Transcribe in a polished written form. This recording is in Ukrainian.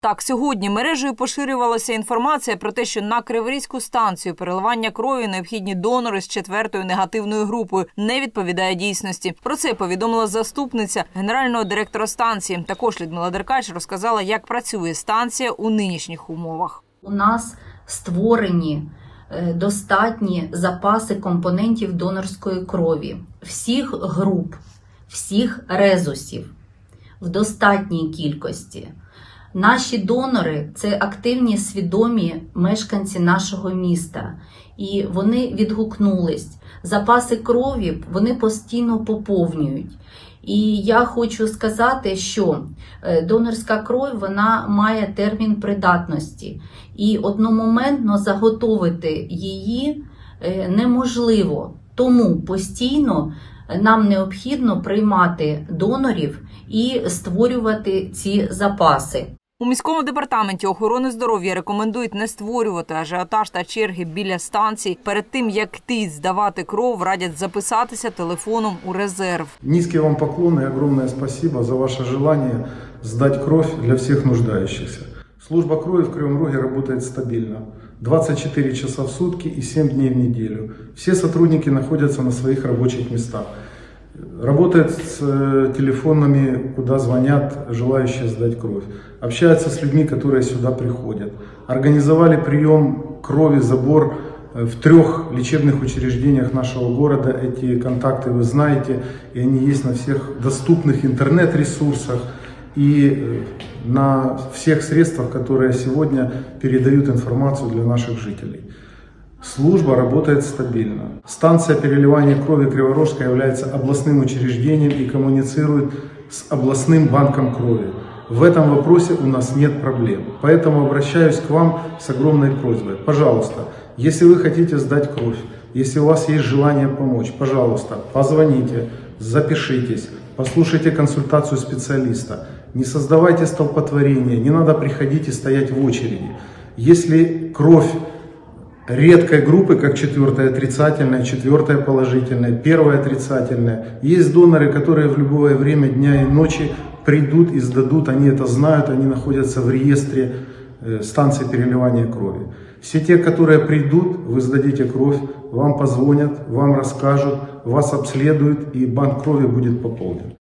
Так, сьогодні мережею поширювалася інформація про те, що на Криворізьку станцію переливання крові необхідні донори з 4-ю негативною групою не відповідає дійсності. Про це повідомила заступниця генерального директора станції. Також Людмила Деркач розказала, як працює станція у нинішніх умовах. У нас створені достатні запаси компонентів донорської крові всіх груп, всіх резусів в достатній кількості. Наші донори – це активні, свідомі мешканці нашого міста. І вони відгукнулись. Запаси крові вони постійно поповнюють. І я хочу сказати, що донорська кров вона має термін придатності. І одномоментно заготовити її неможливо. Тому постійно нам необхідно приймати донорів і створювати ці запаси. У міському департаменті охорони здоров'я рекомендують не створювати ажіотаж та черги біля станцій. Перед тим, як йти здавати кров, радять записатися телефоном у резерв. Низкий вам поклон и огромное спасибо за ваше желание сдать кровь для всех нуждающихся. Служба крови в Кривом Роге работает стабильно. 24 часа в сутки и 7 дней в неделю. Все сотрудники находятся на своих рабочих местах. Работает с телефонами, куда звонят желающие сдать кровь. Общается с людьми, которые сюда приходят. Организовали прием крови, забор в 3 лечебных учреждениях нашего города. Эти контакты вы знаете, и они есть на всех доступных интернет-ресурсах и на всех средствах, которые сегодня передают информацию для наших жителей. Служба работает стабильно. Станция переливания крови Криворожская является областным учреждением и коммуницирует с областным банком крови. В этом вопросе у нас нет проблем. Поэтому обращаюсь к вам с огромной просьбой. Пожалуйста, если вы хотите сдать кровь, если у вас есть желание помочь, пожалуйста, позвоните, запишитесь, послушайте консультацию специалиста. Не создавайте столпотворения, не надо приходить и стоять в очереди. Если кровь редкой группы, как 4-я отрицательная, 4-я положительная, 1-я отрицательная. Есть доноры, которые в любое время дня и ночи придут и сдадут, они это знают, они находятся в реестре станции переливания крови. Все те, которые придут, вы сдадите кровь, вам позвонят, вам расскажут, вас обследуют и банк крови будет пополнен.